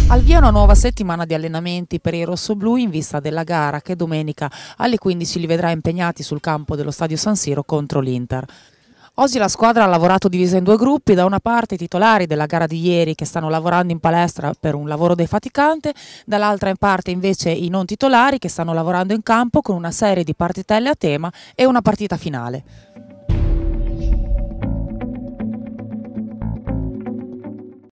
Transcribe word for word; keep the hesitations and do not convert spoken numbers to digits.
Al via una nuova settimana di allenamenti per i rossoblù in vista della gara che domenica alle quindici li vedrà impegnati sul campo dello Stadio San Siro contro l'Inter. Oggi la squadra ha lavorato divisa in due gruppi, da una parte i titolari della gara di ieri che stanno lavorando in palestra per un lavoro defaticante, dall'altra in parte invece i non titolari che stanno lavorando in campo con una serie di partitelle a tema e una partita finale.